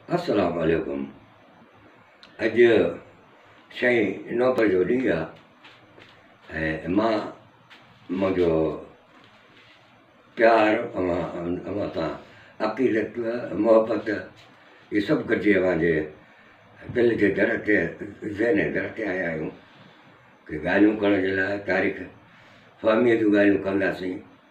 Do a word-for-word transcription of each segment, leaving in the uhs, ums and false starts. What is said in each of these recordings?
अस्सलाम वालेकुम। अज छई नवंबर जो ॾींहुं आहे ऐं मां मुंहिंजो प्यार अवां अवां सां अक़ीदत मोहबत इहे सभु गॾिजी अव्हांजे दिलि जे दर ते ज़हन जे दर ते आया आहियूं कि ॻाल्हियूं करण जे लाइ तारीख़ फ़हमीअ जूं ॻाल्हियूं कंदासीं।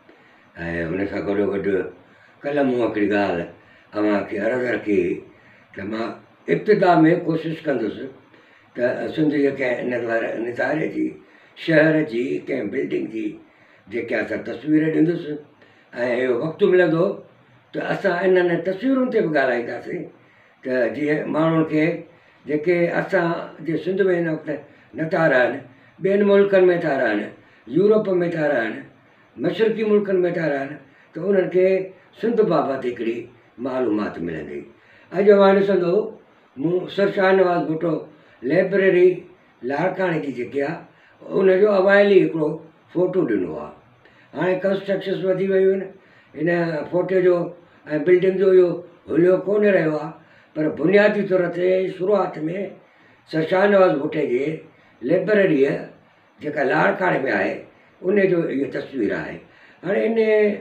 ऐं हुन सां गॾोगॾु कल्ह मूं हिकिड़ी ॻाल्हि अव्हांखे अर्ज़ु रखी त मां इब्तिदा में कोशिशि कंदुसि त सिंधीअ कंहिं इन निज़ारे जी शहर जी कंहिं बिल्डिंग जी जेके असां तस्वीर ॾींदुसि ऐं इहो वक़्तु मिलंदो त असां इन्हनि तस्वीरुनि ते बि ॻाल्हाईंदासीं त जीअं माण्हुनि खे जेके असांजे सिंध में हिन वक़्तु नथा रहनि, ॿियनि मुल्कनि में था रहनि, यूरोप में था रहनि, मशरक़ी मुल्कनि में था रहनि, त उन्हनि खे सिंध बाबति हिकिड़ी मालूमात मिलंदी। अॼु मां ॾिसंदो मूं सर शाहनवाज़ भुट्टो लाइब्रेरी लाड़काणे जी जेकी आहे उनजो अवाइली हिकिड़ो फ़ोटो ॾिनो आहे। हाणे कंस्ट्रक्शन्स वधी वियूं आहिनि, हिन फ़ोटे जो ऐं बिल्डिंग जो इहो हुलियो कोन रहियो आहे, पर बुनियादी तौर ते शुरूआति में सर शाहनवाज़ भुट्टे जे लाइब्रेरीअ जेका लाड़काणे में आहे उनजो इहा तस्वीर आहे। हाणे इन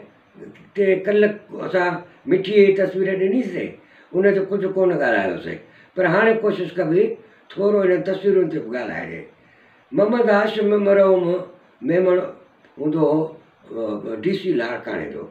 ते कल्ह असां मिठीअ जी तस्वीर ॾिनीसीं, उन ते कुझु कोन ॻाल्हायोसीं, पर हाणे कोशिशि कबी थोरो हिन तस्वीरुनि ते बि ॻाल्हाइजे। मोहम्मद हाशिम मरहूम मेमण हूंदो हो डी सी लाड़काणे जो।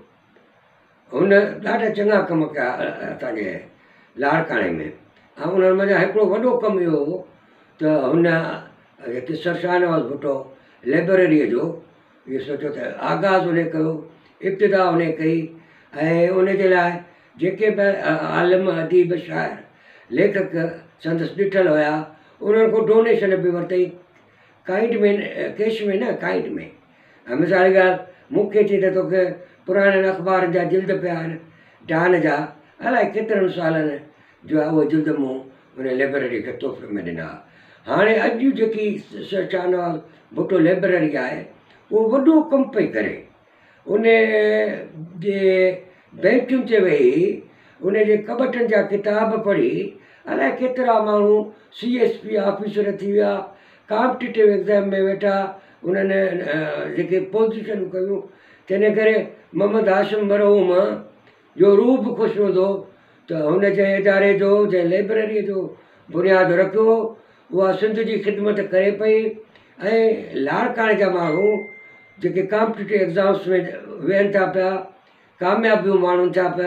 हुन ॾाढा चङा कम कया असांजे लाड़काणे में, ऐं उन्हनि मञा हिकिड़ो वॾो कमु इहो हो त हुन जेके सर शाहनवाज़ भुट्टो लाइब्रेरीअ जो इहो सोचियो त आगाज़ उन कयो, इब्तिदा उन कई ऐं उनजे लाइ जेके बि आलिम अदीब शाइर लेखक संदसि ॾिठल हुया उन्हनि खां डोनेशन बि वरितई, काइंड में कैश में न काइंड में। ऐं मिसाल जी ॻाल्हि मूंखे चई त तोखे पुराणनि अख़बारनि जा जिल्द पिया आहिनि डान जा, अलाए केतिरनि सालनि जो आहे उहे जिल्द मूं उन लाइब्रेरी खे तोहफ़े में ॾिना। हाणे अॼु जेकी सर शाहनवाज़ भुट्टो लाइब्रेरी आहे उहो वॾो कमु पई करे। उन जे बेंचुनि ते वेही उन जे कबटनि जा किताब पढ़ी अलाए केतिरा माण्हू सी एस पी ऑफिसर थी विया, कॉम्पिटिटिव एग्ज़ाम में वेठा उन्हनि जेके पोज़ीशनूं कयूं। तंहिं करे मोहम्मद हाशिम मरहूम जो रूह बि ख़ुशि हूंदो त हुन जंहिं इदारे जो जंहिं लाइब्रेरीअ जो बुनियादु रखियो उहा सिंध जी ख़िदमत करे पई। ऐं लाड़काणे जा माण्हू जेके कॉम्पिटिटिव एग्ज़ाम्स में वेहनि था पिया, कामयाबियूं माण्हू था पिया,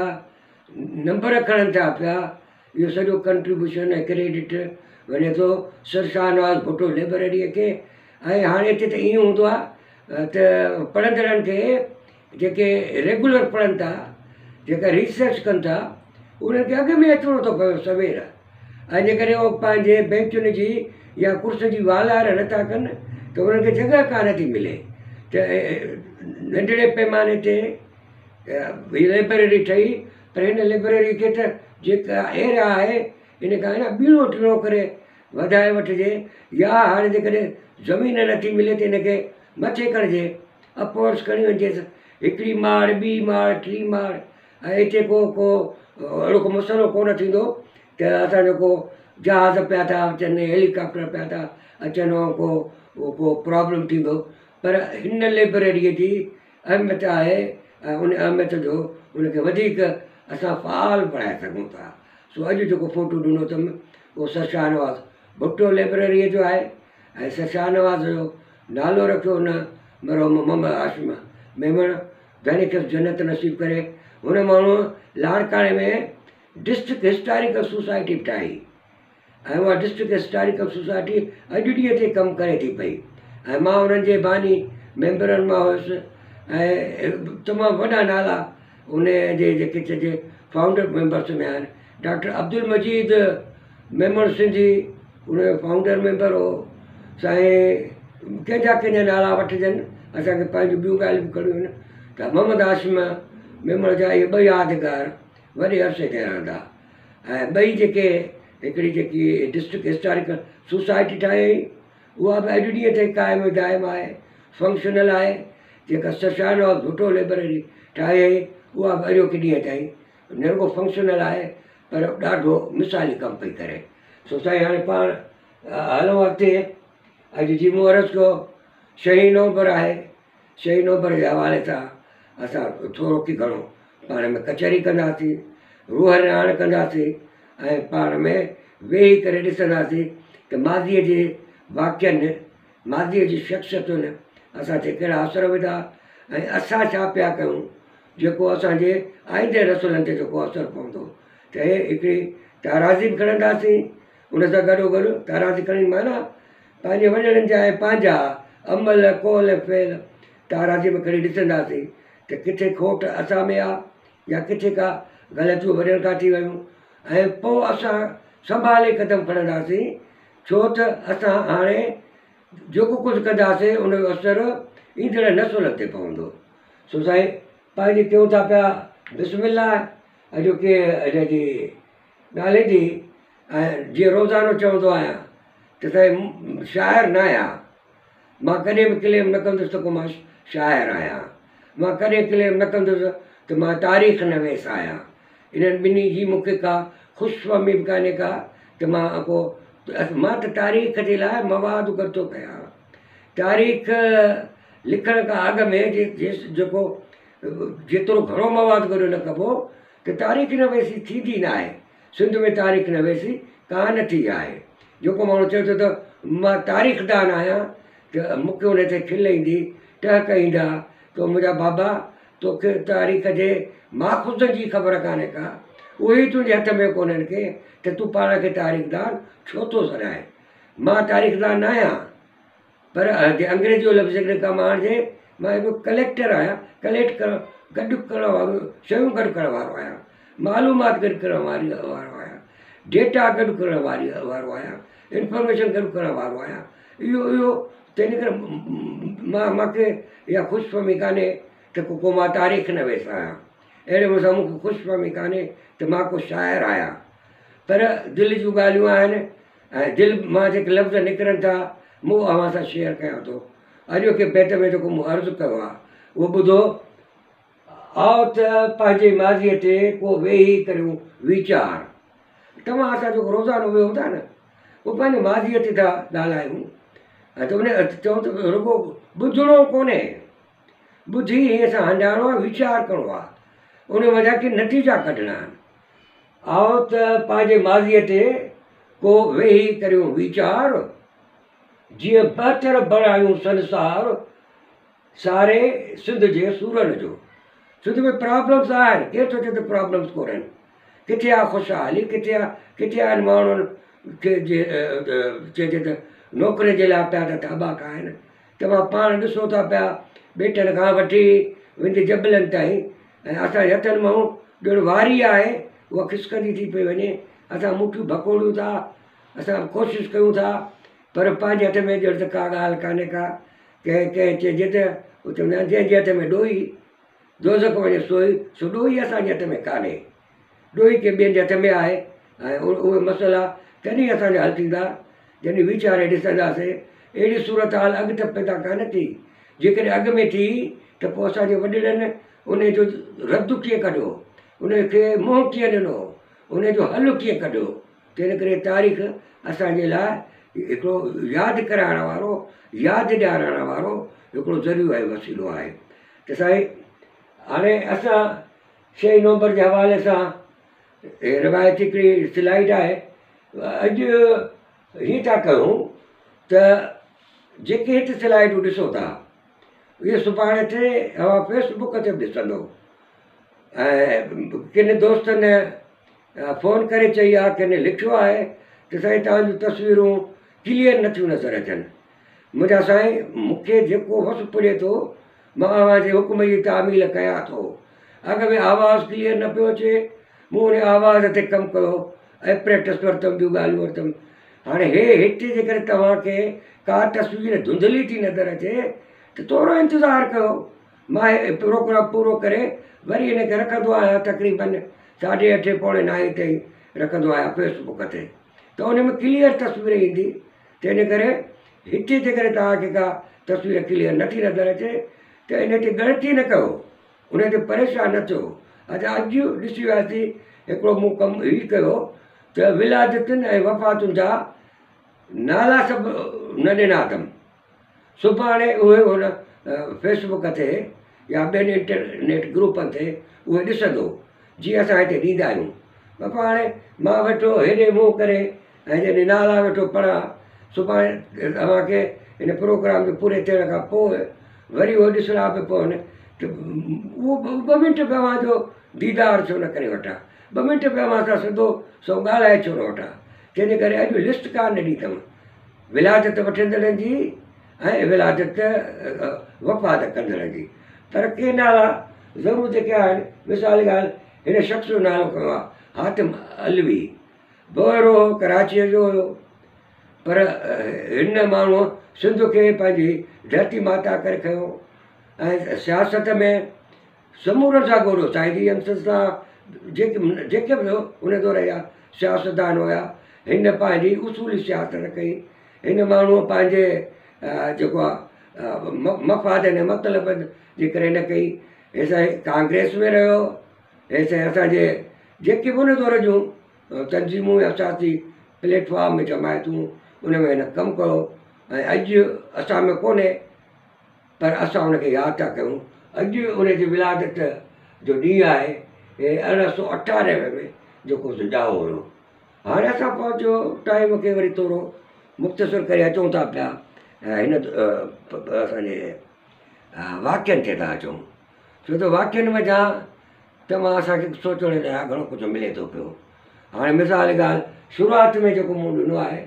नंबर खणनि था पिया, इहो सॼो कंट्रीब्यूशन ऐं क्रेडिट वञे थो सर शाहनवाज़ भुट्टो लाइब्रेरीअ खे। ऐं हाणे हिते त ईअं हूंदो आहे त पढ़ंदड़नि खे जेके रेगुलर पढ़नि था, जेका रिसर्च कनि था, उन्हनि खे अॻ में अचिणो थो पए सवेर, ऐं जेकॾहिं उहो पंहिंजे बेंचुनि जी या कुर्स जी वालार नथा कनि त उन्हनि खे जॻह कान थी मिले। त नंढड़े पैमाने ते लाइब्रेरी ठही, पर हिन लाइब्रेरी खे त जेका एरिया आहे इन खां न ॿीणो टीणो करे वधाए वठिजे, या हाणे जेकॾहिं ज़मीन नथी मिले त हिनखे मथे करिजे, अपवर्ड्स खणी वञिजेसि, हिकिड़ी माड़ ॿी माड़ टी माड़। ऐं हिते को को अहिड़ो को मसइलो कोन थींदो त असां जेको जहाज़ पिया था अचनि, हेलीकॉप्टर पिया था अचनि, को को प्रॉब्लम थींदो। पर हिन लाइब्रेरीअ जी अहमियत आहे ऐं उन अहमियत जो उनखे वधीक असां फ़ाल बणाए सघूं था। सो अॼु जेको फ़ोटो ॾिनो अथमि उहो सर शाहनवाज़ भुट्टो लाइब्रेरीअ जो आहे ऐं सर शाहनवाज़ जो नालो रखियो हुन मरहूम मोहम्मद हाशिम मेमण, जंहिं खे जन्नत नसीब करे। हुन माण्हूअ लाड़काणे में डिस्ट्रिक्ट हिस्टोरिकल सोसाइटी बि ठाही ऐं उहा डिस्ट्रिक्ट हिस्टोरिकल सोसाइटी अॼु ॾींहं ते कमु करे थी पई। ऐं मां उन्हनि जे बानी मेंबरनि मां हुयुसि ऐं तमामु वॾा नाला उन जे जेके चइजे फाउंडर मेंबर्स में आहिनि। डॉक्टर अब्दुल मजीद मेमण सिंधी उनजो फाउंडर मेंबर हो। साईं कंहिंजा कंहिंजा नाला वठिजनि, असांखे पंहिंजूं ॿियूं ॻाल्हियूं बि करियूं आहिनि त मोहम्मद हाशिम मेमण जा इहे ॿई यादगार वॾे अरसे ते रहंदा। ऐं ॿई जेके हिकिड़ी जेकी डिस्ट्रिक्ट हिस्टोरिकल सोसाइटी ठाही उहा बि अॼु ॾींहं ते क़ाइमु दाइमु आहे, फंक्शनल आहे। जेका सर शाहनवाज़ भुट्टो लाइब्रेरी ठाही उहा बि अॼोके ॾींहं ताईं निरुगो फंक्शनल आहे। पर ॾाढो मिसाली कमु पई करे। सो साईं हाणे पाण हलूं अॻिते। अॼु जी मूं अर्ज़ु कयो छहीं नवंबर आहे। छहीं नवंबर जे हवाले सां असां थोरो की घणो पाण में कचहरी कंदासीं, रूह रिहाण कंदासीं ऐं पाण में वेही करे ॾिसंदासीं त माज़ीअ जे वाक्यनि, माज़ीअ जी शख़्सियतुनि असां ते कहिड़ा असर विधा ऐं असां छा पिया कयूं जेको असांजे आईंदे रसूलनि ते जेको असरु पवंदो। त हे हिकिड़ी ताराज़ी बि खणंदासीं, उन सां गॾोगॾु ताराज़ी खणी माना पंहिंजे वॾड़नि जा ऐं पंहिंजा अमल कौल फेल ताराज़ी में खणी ॾिसंदासीं त किथे खोट असां में आहे या किथे का ग़लतियूं वॾनि खां थी वियूं ऐं पोइ असां संभाले क़दम खणंदासीं। छो त असां हाणे जेको कुझु कंदासीं उनजो असरु ईंदड़ नसुलनि ते पवंदो। सो साईं पंहिंजी कयूं था पिया बिस्मिल्लाह अॼु के अॼु जी नाले जी। ऐं जीअं रोज़ानो चवंदो आहियां त साईं शाइर न आहियां, मां कॾहिं बि क्लेम न कंदुसि त को मां शाइर आहियां, मां कॾहिं क्लेम न कंदुसि त मां तारीख़ नवेस आहियां। इन्हनि ॿिन्ही जी मूंखे का ख़ुशफ़हमी बि कान्हे का त मां को मां त तारीख़ जे लाइ मवाद गॾु थो कयां। तारीख़ लिखण खां अॻु में जेको जेतिरो घणो मवाद गॾु न कबो त तारीख़ नवेसी थींदी न आहे। सिंध में तारीख़ नवेसी कान थी आहे। जेको माण्हू चए थो त मां तारीख़दान आहियां त मूंखे उन ते खिल ईंदी, टहक ईंदा त मुंहिंजा बाबा तोखे तारीख़ जे माख़ुज़नि जी ख़बर कान्हे का, उहे ई तुंहिंजे हथ में कोन्हनि के त तूं पाण खे तारीख़दान छो थो सॾाए। मां तारीख़दान न आहियां, पर अंग्रेजी लफ़्ज़ हिकिड़े कमु आणिजे, मां हिकु कलेक्टर आहियां, कलेक्ट करण गॾु करण वारो शयूं गॾु करण वारो आहियां, मालूमात गॾु करण वारी वारो आहियां, डेटा गॾु करण वारी वारो आहियां, इंफॉर्मेशन गॾु करण वारो आहियां। इहो इहो तंहिं करे मां मूंखे इहा ख़ुशफ़हमी कान्हे त को को मां तारीख़ नवेस आहियां। अहिड़े मूंसां मूंखे ख़ुशफ़हमी कान्हे त मां को शाइर आहियां। पर दिलि जूं ॻाल्हियूं आहिनि ऐं दिलि मां जेके लफ़्ज़ निकिरनि था मूं अव्हां सां शेयर कयां थो। अॼु के बैत में जेको मूं अर्ज़ु कयो आहे उहो ॿुधो। आओ त पंहिंजे माज़ीअ ते को वेही करियूं वीचार। तव्हां असां जेको रोज़ानो वियूं था न उहो पंहिंजे माज़ीअ ते था ॻाल्हायूं ऐं त उन चऊं त रुॻो ॿुधिणो कोन्हे, ॿुधी हीअं सां हंडाइणो आहे, वीचार करिणो आहे, उन वजह खे नतीजा कढणा आहिनि। आओ त पंहिंजे माज़ीअ ते को वेही करियूं वीचार, जीअं बहितर बणायूं संसार सारे सिंध जे सूरनि जो। सिंध में प्रॉब्लम्स आहिनि, केरु थो चए त प्रॉब्लम्स कोन्हनि। किथे आहे ख़ुशहाली, किथे आहे किथे आहिनि माण्हुनि खे जे चइजे त नौकिरी जे लाइ पिया त अबाक आहिनि। तव्हां पाण ॾिसो था पिया ॿेटनि खां वठी विंध जबलनि ताईं ऐं असांजे हथनि मां ॼण वारी आहे उहा खिसकंदी थी पई वञे। असां मुठियूं भकोड़ियूं था, असां कोशिशि कयूं था, पर पंहिंजे हथ में ॼण त का ॻाल्हि कान्हे का। कंहिं कंहिं चइजे त उहो चवंदा आहिनि जंहिंजे हथ में ॾोही दोज़ख वञे सोई, सो ॾोही असांजे हथ में कान्हे, ॾोही के ॿियनि जे हथ में आहे। ऐं उहे मसइला तॾहिं असांजा हल थींदा जॾहिं वीचारे ॾिसंदासीं। अहिड़ी सूरत हाल अॻु त पैदा कान थी, जेकॾहिं अॻु में थी त पोइ असांजे वॾड़नि उन जो रद्द कीअं कढियो, उनखे मुंहुं कीअं ॾिनो, उनजो हल कीअं कढियो। तंहिं करे तारीख़ असांजे लाइ हिकिड़ो यादि कराइण वारो, यादि ॾियारण वारो हिकिड़ो ज़रियो आहे, वसीलो आहे। त साईं हाणे असां छहीं नवंबर जे हवाले सां रिवायती हिकिड़ी स्लाइड आहे। अॼु हीअं था कयूं त जेके हिते स्लाइडूं ॾिसो था इहे सुभाणे ते अव्हां फेसबुक ते बि ॾिसंदो। ऐं किन दोस्तनि फ़ोन करे चई आहे, किन लिखियो आहे त साईं तव्हांजूं तस्वीरूं क्लियर नथियूं नज़र अचनि। मुंहिंजा साईं मूंखे जेको वस पुॼे थो मां अव्हां जे हुकुम जी तामील कयां थो। अॻ में आवाज़ु क्लियर न पियो अचे, मूं उन आवाज़ ते कमु कयो ऐं प्रैक्टिस वरितमि, ॿियूं ॻाल्हियूं वरितमि। हाणे हे हिते जेकर तव्हांखे का तस्वीर धुंधली थी नज़र अचे त थोरो इंतज़ारु कयो। मां प्रोग्राम पूरो करे वरी हिन खे रखंदो आहियां, तक़रीबन साढे अठे पौणे नाए ताईं रखंदो आहियां फेसबुक ते, त उन में क्लियर तस्वीर ईंदी। तंहिं करे हिते जेकर तव्हांखे का तस्वीर क्लियर नथी नज़र अचे त इन ते ग़लती न कयो, उन ते परेशान न थियो। अच्छा अॼु ॾिसी वियासीं हिकिड़ो मूं कमु हीउ कयो त विलादतुनि ऐं वफ़ातुनि जा नाला सभु न ॾिना अथमि। सुभाणे उहे हुन फेसबुक ते या ॿियनि इंटरनेट ग्रुपनि ते उहे ॾिसंदो जीअं असां हिते ॾींदा आहियूं। बापा हाणे मां वेठो हेॾे मुंहुं करे ऐं जॾहिं नाला वेठो पढ़ां, सुभाणे तव्हांखे हिन प्रोग्राम खे पूरे थियण खां पोइ वरी उहो ॾिसणा पिया पवनि त उहो ॿ मिंट पिया मां जो दीदार छो न करे वठां, ॿ मिंट पिया मां सां सिधो सो ॻाल्हाए छो न वठां। तंहिंजे करे अॼु लिस्ट कान ॾिनी अथमि विलादत वठंदड़नि जी ऐं विलादत वफ़ात कंदड़ जी, पर के नाला ज़रूरु जेके आहिनि। मिसाल ॻाल्हि, हिन शख़्स जो नालो खयों आहे हातिम अलवी, बोरो कराचीअ जो हुयो, पर हिन माण्हूअ सिंध खे पंहिंजी धरती माता करे खयो ऐं सियासत में समूरनि सां गोड़ो साहिदी अमसद सां जेके जेके बि उन दौर जा सियासतदान हुया, हिन पंहिंजी उसूली सियासत कई। हिन माण्हूअ पंहिंजे जेको आहे मफ़ाद ऐं मतिलब जे करे न कई। असां कांग्रेस में रहियो, ऐं असांजे जेके बि उन दौर जूं तंज़ीमूं या सियासी प्लेटफॉर्म जमायतूं उन में हिन कमु कयो ऐं अॼु असां में कोन्हे, पर असां उनखे यादि था कयूं। अॼु उनजी विलादत जो ॾींहुं आहे, हे अरिड़हं सौ अठानवे में जेको सुॼाओ हुयो। हाणे असां पंहिंजो टाइम खे वरी थोरो मुख़्तसिर करे अचूं था पिया ऐं हिन असांजे वाक्यनि ते था अचूं, छो त वाक्यनि में जा तमामु असांखे सोचण लाइ घणो कुझु मिले थो पियो। हाणे मिसाल ॻाल्हि, शुरूआति में जेको मूं ॾिनो आहे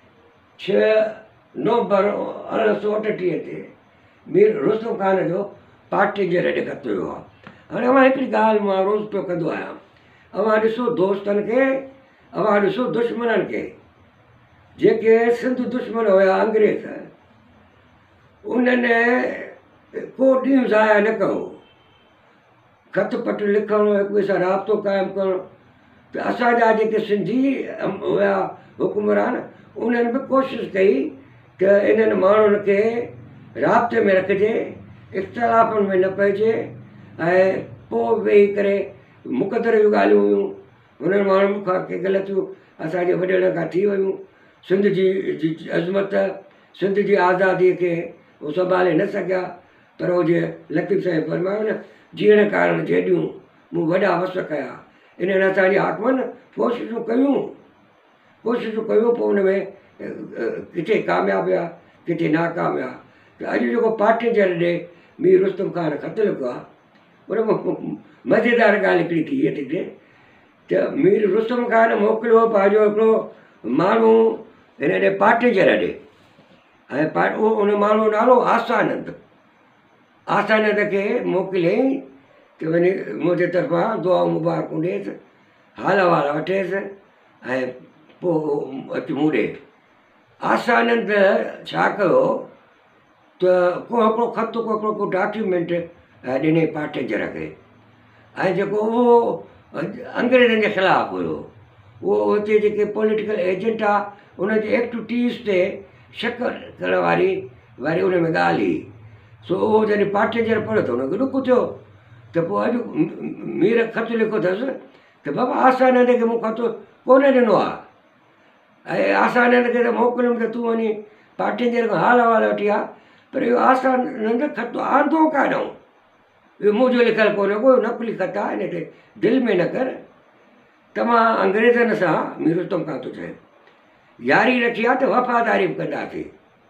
छह नवंबर अरिड़हं सौ अठटीह ते मीर रुस्तम ख़ान जो पार्टी जे रेड खत हुयो आहे। हाणे मां हिकिड़ी ॻाल्हि मां रोज़ु पियो कंदो आहियां, अवां ॾिसो दोस्तनि खे, अवां ॾिसो दुश्मननि खे। जेके सिंध दुश्मन हुया अंग्रेज़, उन्हनि को ॾींहुं ज़ाया न कयो, ख़त पट लिखणु, हिक ॿिए सां राब्तो क़ाइमु करणु। त असांजा जेके सिंधी हुया हुकुमरान, उन्हनि बि कोशिशि कई त इन्हनि माण्हुनि खे राब्ते में रखिजे, इख़्तिलाफ़नि में न पइजे ऐं पोइ वेही करे मुक़दर जूं ॻाल्हियूं हुयूं। हुननि माण्हुनि खां के ग़लतियूं असांजे वॾेरनि खां थी वियूं। सिंध जी जी अज़मत, सिंध जी आज़ादीअ खे उहो संभाले न सघिया, पर उहो जीअं लतीफ़ साईं फरमायो न, जीअण कारण जेॾियूं मूं वॾा वस कया। इन्हनि असांजी हाकमनि कोशिशूं कयूं कोशिशूं कयूं पोइ हुन में किथे कामयाबु हुआ, किथे नाकाम हुआ। त अॼु जेको पार्टी जे ॾे मीर रुस्तम ख़ान खत लिखियो आहे, उन में मज़ेदार ॻाल्हि हिकिड़ी थी इहा थी थिए त मीर रुस्तम ख़ान मोकिलियो पंहिंजो हिकिड़ो माण्हू हिन ॾे पार्टी जे ॾे, ऐं पा उहो उन माण्हू नालो आसानंद। आसानंद खे मोकिलियईं त वञी मुंहिंजे तरफ़ां दुआ मुबारकूं ॾिएसि, हाल अहिवाल वठेसि ऐं पोइ अचु मूं ॾे। आसानंद छा कयो त को हिकिड़ो ख़त को हिकिड़ो को डॉक्यूमेंट ॾिनई पार्टी जे खे, ऐं जेको उहो अंग्रेज़नि जे ख़िलाफ़ु हुयो। उहो हुते जेके पॉलिटिकल एजेंट आहे, उनजी एक्टिविटीज़ ते शक करण वारी वरी उन में ॻाल्हि हुई। सो उहो जॾहिं पार्टी जे पढ़ियो त हुनखे ॾुख थियो त पोइ अॼु मीर ख़त लिखियो अथसि त बाबा आसानंद खे मूं ख़त कोन ॾिनो आहे, ऐं आसानंद खे त मोकिलियुमि त तूं वञी पार्टी जे खां हाल अहिवाल वठी आहे, पर इहो आसानंद ख़त आंदो काॾूं, इहो मुंहिंजो लिखियलु कोन्हे, को नकुली ख़त आहे, हिन ते दिलि में न कर। तव्हां अंग्रेज़नि सां मीर रुस्तम खां थो चए यारी रखी आहे त वफ़ादारी बि कंदासीं,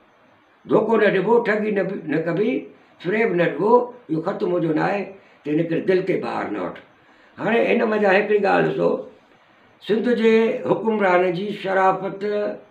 धोखो न ॾिबो, ठगी न न कबी, फ्रेब न ॾिबो, इहो ख़त मुंहिंजो न आहे, त हिन करे दिलि ते ॿार न वठि। हाणे हिन मज़ा हिकिड़ी ॻाल्हि ॾिसो, सिंध जे हुकुमरान जी शराफ़त,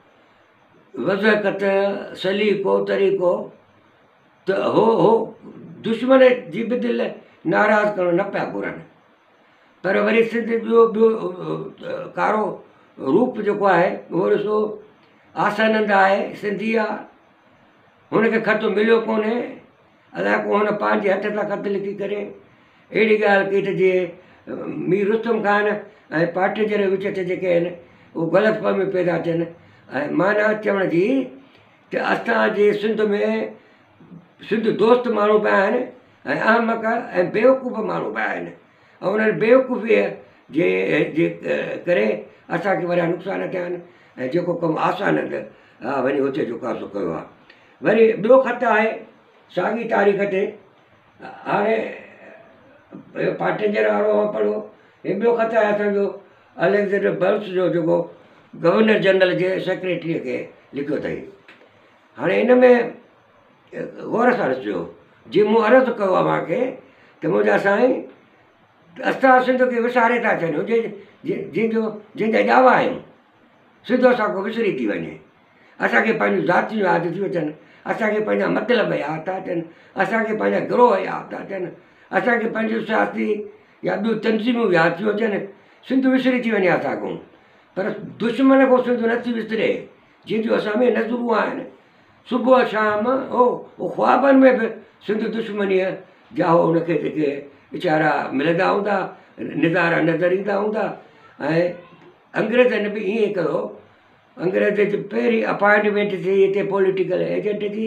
वज़कत, सलीक़ो तरीक़ो, त हो हो दुश्मन जी बि दिलि नाराज़ करणु न पिया घुरनि, पर वरी सिंध ॿियो ॿियो कारो रूप जेको आहे उहो ॾिसो, आसानंद आहे, सिंधी आहे, हुनखे ख़त मिलियो कोन्हे, अलाए को हुन पंहिंजे हथ सां ख़त लिखी करे अहिड़ी ॻाल्हि कई त जीअं मीर रुस्तम ख़ान ऐं पार्टी जे विच ते जेके आहिनि उहे ग़लतफ़हमी पैदा थियनि। ऐं माना चवण जी त असांजे सिंध में सिंध दोस्त माण्हू पिया आहिनि ऐं अहमक ऐं बेवकूफ़ माण्हू पिया आहिनि, ऐं उन्हनि बेवकूफ़ीअ जे जे करे असांखे वरी नुक़सान थिया आहिनि ऐं जेको कमु आसान त हा वरी हुते जेको आहे सो कयो आहे। वरी ॿियो ख़त आहे साॻी तारीख़ ते, हाणे पाटिंजर वारो पढ़ो, हे ॿियो ख़त आहे असांजो अलेक्जेंडर बर्न्स जो जेको गवर्नर जनरल जे सेक्रेटरीअ खे लिखियो अथई। हाणे हिन में गौर सां ॾिसिजो, जीअं मूं अर्ज़ु कयो आहे मूंखे त मुंहिंजा साईं असां सिंध खे विसारे था छॾियूं, जंहिंजो जंहिंजा ॼावा आहियूं सिधो असांखां विसरी थी वञे। असांखे पंहिंजूं ज़ातियूं यादि थियूं अचनि, असांखे पंहिंजा मतिलब यादि था अचनि, असांखे पंहिंजा गिरोह यादि था अचनि, असांखे पंहिंजूं सियासी या ॿियूं तनज़ीमूं यादि थियूं अचनि। सिंध विसरी थी वञे असांखां, पर दुश्मन खां सिंध नथी विसरे, जंहिंजूं असां में नज़रूं आहिनि। सुबुह शाम हो हो ख्वाबनि में बि सिंध दुश्मनीअ जा हो हुनखे जेके वीचारा मिलंदा हूंदा, निज़ारा नज़र ईंदा हूंदा। ऐं अंग्रेज़नि बि ईअं ई कयो, अंग्रेज़ जी पहिरीं अपॉइंटमेंट थी हिते पॉलिटिकल एजेंट जी,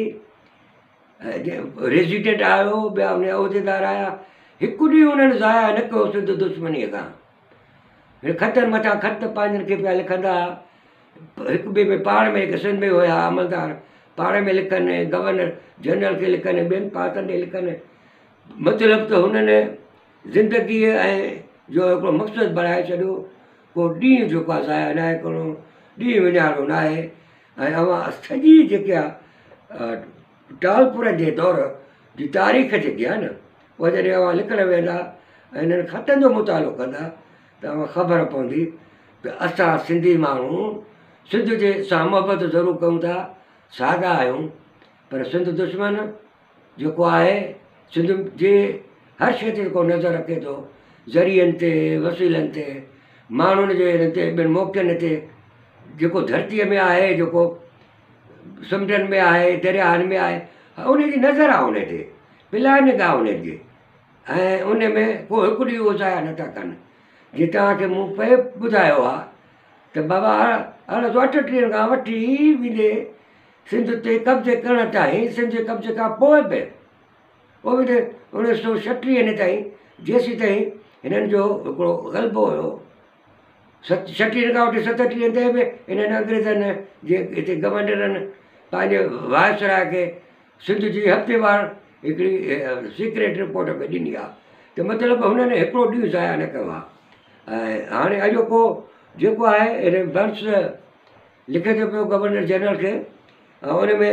रेजिडेंट आयो, ॿिया उन जा उहिदेदार आया, हिकु ॾींहुं उन्हनि ज़ाया न कयो सिंध दुश्मनीअ खां। ख़तनि मथां ख़त पंहिंजनि खे पिया लिखंदा, हिकु ॿिए में पाण में हिकु सिंध में हुया अमलदार पाण में लिखनि, गवर्नर जनरल खे लिखनि, ॿियनि पासनि ॾे लिखनि। मतिलबु त हुननि ज़िंदगीअ ऐं जो हिकिड़ो मक़सदु बणाए छॾियो, को ॾींहुं जेको आहे ज़ाया न आहे करिणो, ॾींहुं विञाइणो न आहे। ऐं अवां सॼी जेकी आहे टालपुर जे दौर जी तारीख़ जेकी आहे न, उहा जॾहिं अवां लिखणु वेंदा ऐं हिननि ख़तनि जो मुतालो कंदा त अवां ख़बर पवंदी त असां सिंधी माण्हू सिंध जे सां मुहबत ज़रूरु कयूं था, साॻा आहियूं, पर सिंध दुश्मन जेको आहे सिंध जे हर शइ ते जेको नज़र रखे थो, ज़रियनि ते, वसीलनि ते, माण्हुनि जे हिन ते, ॿियनि मौक़नि ते, जेको धरतीअ में आहे, जेको समुंडनि में आहे, दरियाहनि में आहे, उनजी नज़र आहे उन ते, पिला निगाह उनजी। ऐं उन में को हिकु ॾींहुं उहो ज़ाया नथा कनि। जीअं तव्हांखे मूं पए ॿुधायो आहे त बाबा अरिड़हं सौ अठटीह खां वठी वेंदे सिंध ते कब्ज़े करण ताईं, सिंध जे कब्ज़े खां पोइ बि पोइ बि उणिवीह सौ छटीह ताईं, जेसीं ताईं हिननि जो हिकिड़ो ग़लबो हुयो, सत छटीह खां वठी सतटीह ते बि हिननि अंग्रेज़नि जे हिते गवर्नरनि पंहिंजे वायसराय खे सिंध जी हफ़्तेवार हिकिड़ी सीक्रेट रिपोर्ट में ॾिनी आहे। त मतिलबु हुननि हिकिड़ो ॾींहुं ज़ाया न कयो आहे। ऐं हाणे अॼोको जेको आहे हिन बर्न्स लिखे थो पियो गवर्नर जनरल खे, ऐं उन में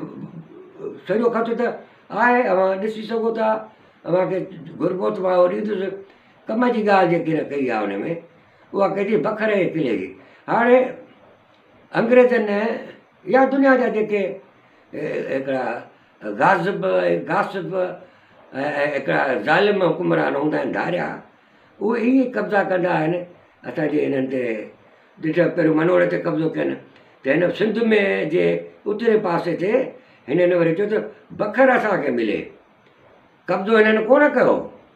सॼो ख़त त आहे, अवां ॾिसी सघो था, अव्हांखे घुरिबो त मां ॾींदुसि। कम जी ॻाल्हि जेकी न कई आहे हुन में, उहा कहिड़ी बखरे किले जी। हाणे अंग्रेज़नि या दुनिया जा जेके हिकिड़ा गाज़िब गासिब ऐं हिकिड़ा ज़ालिम हुकुमरान हूंदा आहिनि धारिया, उहे ईअं कब्ज़ा कंदा आहिनि असांजे हिननि ते। ॾिठो पहिरियों मनोड़ ते कब्ज़ो कनि, त हिन सिंध में जे उतरे पासे ते हिननि वरी चयो त बखर असांखे मिले। कब्ज़ो हिननि कोन कयो,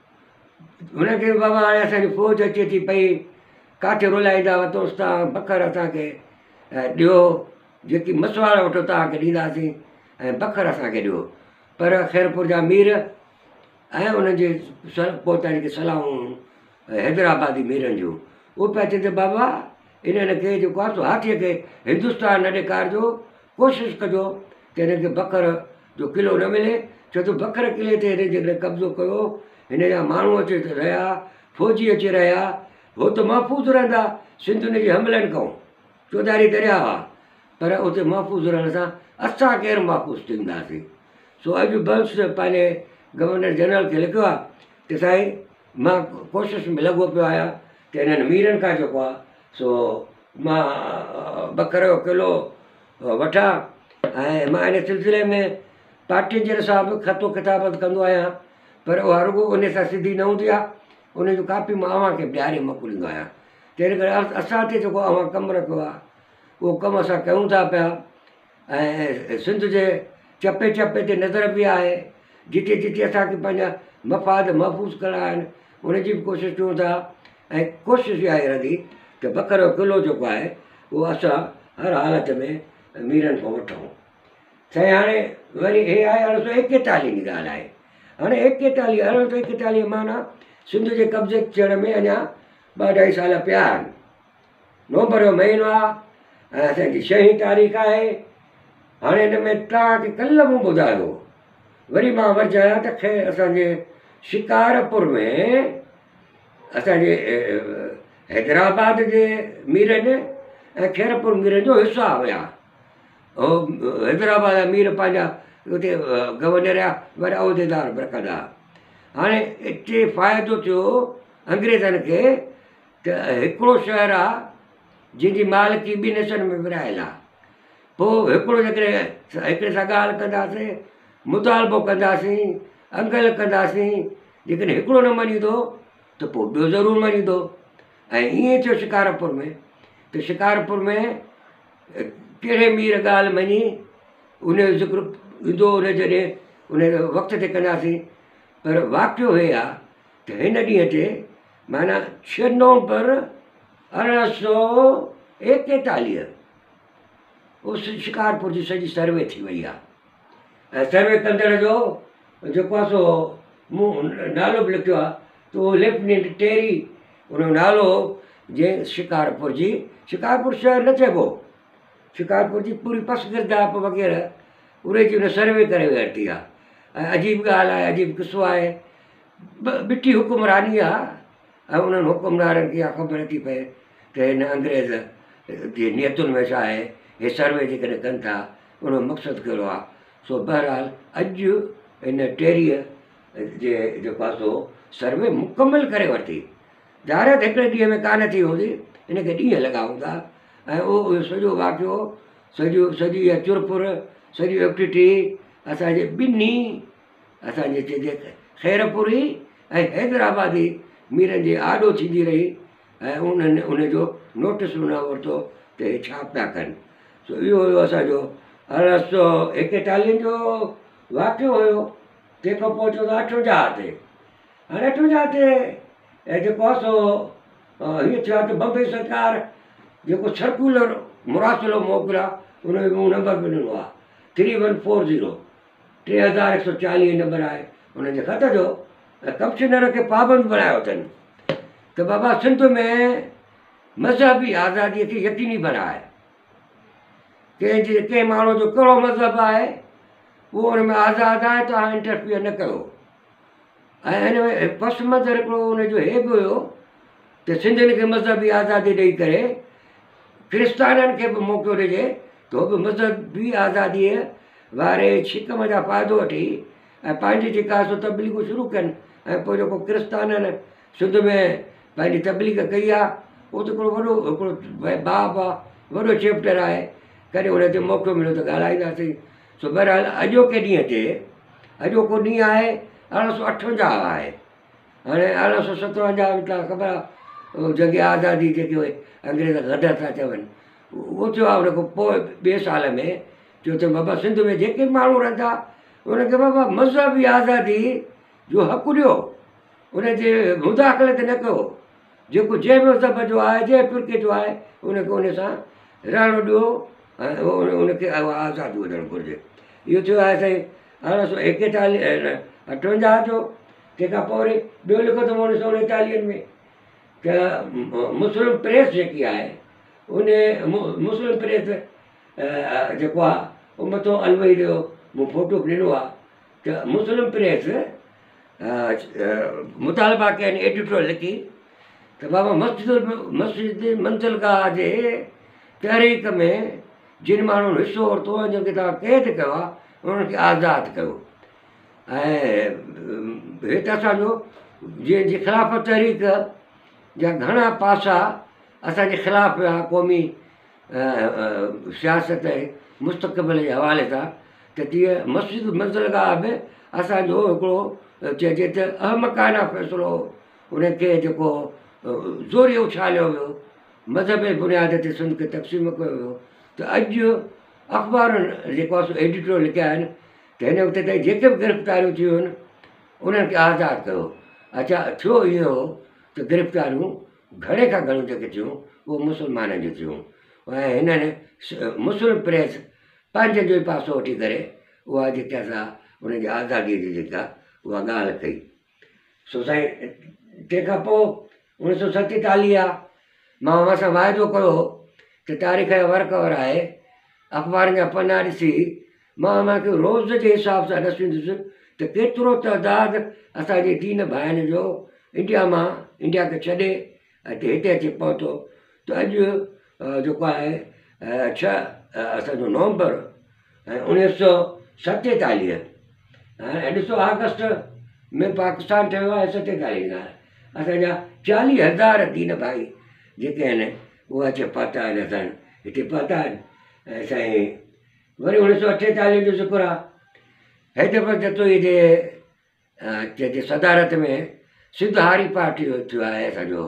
हुनखे बाबा हाणे असांजी फ़ौज अचे थी पई, काथे रुलाईंदा वरितोसि तव्हां बखर असांखे ॾियो, जेकी मसवाड़ वठो तव्हांखे ॾींदासीं ऐं बखर असांखे ॾियो। पर ख़ैरपुर जा मीर ऐं उन्हनि जे पोइ जेके सलाहूं हैदराबादी मीरनि जूं, उहे पिया चवनि त बाबा इन्हनि खे जेको आहे सो हाथीअ खे हिंदुस्तान न ॾेखारिजो, कोशिशि कजो त हिननि खे बखर जो किलो न मिले। छो त बखर किले ते हिन जेकॾहिं कब्ज़ो कयो, हिन जा माण्हू अची रहिया, फ़ौजी अची रहिया, हो त महफ़ूज़ रहंदा सिंध हुन जे हमलनि खां, चौधारी दरिया आहे, पर उते महफ़ूज़ रहण सां असां केरु महफ़ूज़ थींदासीं। सो अॼु बर्न्स पंहिंजे गवर्नर जनरल खे लिखियो आहे त साईं मां कोशिशि में लॻो पियो आहियां त हिननि मीरनि खां जेको आहे सो मां बखर जो किलो वठां। ऐं मां हिन सिलसिले में पाटिंजर सां बि ख़तो किताबत कंदो आहियां, पर उहा रुॻो उन सां सिधी न हूंदी आहे, उन जूं कापी मां अव्हांखे ॾियारे मोकिलींदो आहियां। तंहिं करे असां ते जेको अव्हां कमु रखियो आहे उहो कमु असां कयूं था पिया। ऐं सिंध जे चपे चपे ते नज़र बि आहे, जिते जिते असांखे पंहिंजा मफ़ाद महफ़ूज़ करणा आहिनि उनजी बि कोशिशि कयूं था। ऐं कोशिशि इहा ई रहंदी त बखर जो किलो जेको आहे उहो असां हर हालत में मीरनि खां वठूं। साईं हाणे वरी हे आहे अरिड़हं सौ एकतालीह जी ॻाल्हि आहे। हाणे एकतालीह अरिड़हं सौ एकतालीह माना सिंध जे कब्ज़े थियण में अञा ॿ अढाई साल पिया आहिनि। नवंबर जो महीनो आहे ऐं असांजी छहीं तारीख़ आहे। हाणे हिन में तव्हांखे कल्ह मूं ॿुधायो, वरी मां वरी चयां त खे असांजे शिकारपुर में असांजे हैदराबाद जे मीरनि ऐं खैरपुर मीरनि जो हिसा हुया। उहो हैदराबाद जा मीर पंहिंजा उते गवर्नर जा वॾा उहिदेदार बि रखंदा। हाणे हिते फ़ाइदो थियो अंग्रेज़नि खे त हिकिड़ो शहरु आहे जंहिंजी मालिकी ॿिनि हिसनि में विरायल आहे। पोइ हिकिड़ो जेकॾहिं हिकिड़े सां ॻाल्हि कंदासीं, मुतालबो कंदासीं, अंगल कंदासीं, जेकॾहिं हिकिड़ो न मञींदो त पोइ ॿियो ज़रूरु मञींदो। ऐं ईअं थियो शिकारपुर में, त शिकारपुर में कहिड़े मीर ॻाल्हि मञी उनजो ज़िक्र ईंदो उन जॾहिं उन वक़्त ते कंदासीं। पर वाक़ियो हे आहे त हिन ॾींहं ते माना छह नवंबर अरिड़हं सौ एकेतालीह उस शिकारपुर जी सॼी सर्वे थी वई आहे। ऐं सर्वे कंदड़ जो जेको आहे सो मूं नालो बि लिखियो आहे त उहो लेफ्टिनेंट टेरी उनजो नालो जंहिं शिकारपुर जी, शिकारपुर शहर न चइबो, शिकारपुर जी पूरी पस गिरदाप वग़ैरह उहे जी उन सर्वे करे वरिती आहे। ऐं अजीब ॻाल्हि आहे, अजीब किसो आहे, ॿिटी हुकुमरानी आहे ऐं उन्हनि हुकुमराननि खे इहा ख़बर थी पए त हिन अंग्रेज़ जी नियतुनि में छा आहे, हे सर्वे जेकॾहिं कनि था उनजो मक़सदु कहिड़ो आहे। सो बहरहाल अॼु हिन टेरीअ जे जेको आहे सो सर्वे मुकमल करे वरिती। ज़ाहिर त हिकिड़े ॾींहं में कान थी हूंदी, हिनखे ॾींहं लॻा हूंदा। ऐं उहो सॼो वाक़ियो सॼो सॼी इहा चुरपुर सॼी एफटीटी असांजे ॿिन्ही असांजे चइजे खैरपुरी ऐं हैदराबादी मीरनि जे आॾो थींदी रही। ऐं उन्हनि उनजो नोटिस न वरितो त हे छा पिया कनि। सो इहो हुयो असांजो अरिड़हं सौ एकेतालीह जो वाक़ियो हुयो। तंहिंखां पोइ चवंदो अठवंजाह ते, हाणे अठवंजाह ते जेको आहे सो हीअं थियो आहे त बम्बई सरकार जेको सर्कुलर मुरासिलो मोकिलियो आहे उनजो मूं नंबर बि ॾिनो आहे थ्री वन फोर ज़ीरो टे हज़ार हिकु सौ चालीह नंबर आहे उन्हनि जे ख़त जो। ऐं कमिश्नर खे पाबंद बणायो अथनि त बाबा सिंध में मज़हबी आज़ादीअ खे यकीनी बणाए। कंहिंजे कंहिं माण्हू जो कहिड़ो मज़हब आहे उहो हुन में आज़ादु आहे, तव्हां इंटरफियर न कयो। ऐं हिन में पस मंज़र हिकिड़ो हुनजो हे बि हुयो त सिंधियुनि खे मज़हबी आज़ादी ॾेई करे क्रिस्ताननि खे बि मौक़ो ॾिजे त उहो बि मज़हबी आज़ादीअ वारे छिकम जा फ़ाइदो वठी ऐं पंहिंजी जेका सो तबलीगूं शुरू कनि। ऐं पोइ जेको क्रिस्ताननि सिंध में पंहिंजी तबलीग कई आहे उहो त हिकिड़ो वॾो हिकिड़ो बाब आहे, वॾो चैप्टर आहे। कॾहिं हुन ते मौक़ो मिलियो त ॻाल्हाईंदासीं। सो बहरहाल अॼोके ॾींहं ते अॼोको ॾींहुं आहे अरिड़हं सौ अठवंजाह आहे। हाणे अरिड़हं सौ सतवंजाह में तव्हां ख़बर आहे जंग आज़ादी जेके उहे अंग्रेज़ गदर था चवनि उहो थियो आहे। उन खां पोइ ॿिए साल में चयो त बाबा सिंध में जेके बि माण्हू रहंदा उनखे बाबा मज़हबी आज़ादी जो हक़ु ॾियो, उनजे मुदाख़लत न कयो। जेको जंहिं मज़हब जो आहे जंहिं फ़िरके जो आहे उनखे उन सां रहणु ॾियो ऐं उनखे आज़ादी हुजणु घुरिजे। इहो थियो आहे साईं अरिड़हं सौ एकेतालीह अठवंजाह जो। तंहिंखां पोइ वरी ॿियो लिखो अथऊं उणिवीह सौ उणेतालीह में त मुस्लिम प्रेस जेकी आहे उन मुस्लिम प्रेस जेको आहे उहो मथो अलवई जो मूं फोटो बि ॾिनो आहे त मुस्लिम प्रेस मुतालबा कया आहिनि एडिटोरियल लिखी त बाबा मस्जिद मस्जिद मंज़िलगाह जे तहरीक में जिन माण्हुनि हिसो वरितो आहे जंहिंखे तव्हां क़ैद कयो आहे उन्हनि खे आज़ादु कयो। ऐं हिते असांजो जंहिंजी ख़िलाफ़ तहरीक जा घणा पासा असांजे ख़िलाफ़ हुआ क़ौमी सियासत मुस्तक़बिल जे हवाले सां त तीअं मस्जिद मंज़िलगाह बि असांजो हिकिड़ो चइजे त अहमकाना फ़ैसिलो उनखे जेको ज़ोरी उछालियो वियो, मज़हब जे बुनियाद ते सिंध खे तक़सीम कयो वियो। त अॼु अख़बारुनि जेको आहे सो एडिटोरियल लिखिया आहिनि त हिन वक़्त ताईं जेके बि गिरफ़्तारियूं थियूं आहिनि उन्हनि खे आज़ादु कयो। अच्छा थियो इहो त गिरफ़्तारियूं घणे खां घणियूं जेके थियूं उहो मुस्लमाननि जूं थियूं। ऐं हिननि मुस्लिम प्रेस पंहिंजनि जो ई पासो वठी करे उहा जेके असां उनजी आज़ादीअ जी जेका उहा ॻाल्हि कई। सो साईं तंहिंखां पोइ उणिवीह सौ सतेतालीह मां हुन सां वाइदो कयो त तारीख़ जो वर्कवर आहे, अख़बार जा पना ॾिसी मां हुनखे रोज़ जे हिसाब सां ॾसींदुसि त केतिरो तइदाद असांजे दीन भाइनि जो इंडिया मां इंडिया खे छॾे हिते हिते अची पहुतो। त अॼु जेको आहे छह असांजो नवंबर ऐं उणिवीह सौ सतेतालीह ऐं ॾिसो अगस्त में पाकिस्तान ठहियो आहे सतेतालीह खां असांजा चालीह हज़ार दीन भाई जेके आहिनि उहे अची पहुता आहिनि असां हिते पहुता आहिनि। ऐं साईं वरी उणिवीह सौ अठेतालीह जो शुक्र आहे हैदराबाद जतोई जे चइजे सदारत में सिंध हारी पार्टी जो थियो आहे असांजो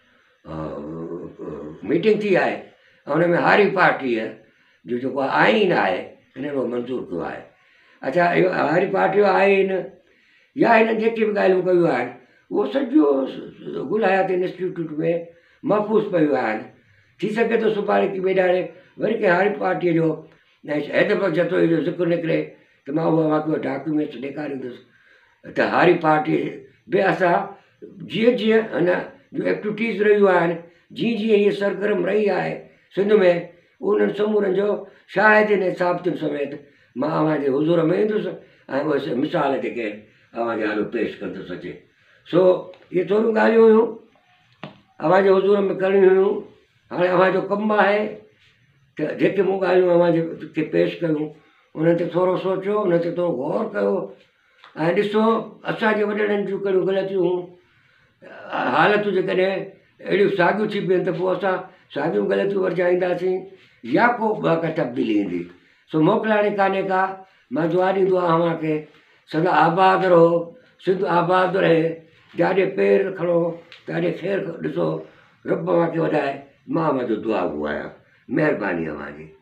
मीटिंग थी आहे ऐं हुन में हारी पार्टीअ जो जेको आइन आहे हिन में मंज़ूरु कयो आहे। अच्छा इहो हारी पार्टी जो आइन या हिन जेके बि ॻाल्हियूं कयूं आहिनि उहो सॼो गुल हयात इंस्टीट्यूट में महफ़ूज़ पियूं आहिनि। थी सघे थो सुभाणे की ॿेॾाड़े वरी कंहिं हारी पार्टीअ जो ऐं हैदराबाद जतोई जो ज़िक्र निकिरे त मां उहो मूंखे डॉक्यूमेंट्स ॾेखारींदुसि त हारी पार्टी बि असां जीअं जीअं हिन जूं एक्टिविटीज़ रहियूं आहिनि जीअं जीअं हीअ सरगर्म रही आहे सिंध में उन्हनि समूरनि जो शायदि इन साबितुनि समेत मां अव्हांजे हुज़ूर में ईंदुसि ऐं उहे मिसाल जेके अव्हांजे हाल पेश कंदुसि अचे। सो इहे थोरियूं ॻाल्हियूं हुयूं अव्हांजे हुज़ूर में करणियूं हुयूं। हाणे अव्हांजो कमु आहे त जेके मूं ॻाल्हियूं अव्हांजे खे पेश कयूं उन ते थोरो सोचियो, उन ते थोरो गौर कयो ऐं ॾिसो असांजे वॾड़नि जूं कहिड़ियूं ग़लतियूं हालतूं जेकॾहिं अहिड़ियूं साॻियूं थी पियूं त पोइ असां साॻियूं ग़लतियूं वर्जाईंदासीं या को ॿ का तब्दीली ईंदी। सो मोकिलाणी कान्हे का, मां दुआ ॾींदो आहियां अव्हांखे सदा आबाद रहो, सिंध आबाद रहे, जाॾे पेर खणो ताॾे ख़ैरु ॾिसो, रब अव्हांखे वधाए। मां अव्हांजो दुआ गो आहियां। महिरबानी अव्हांजी।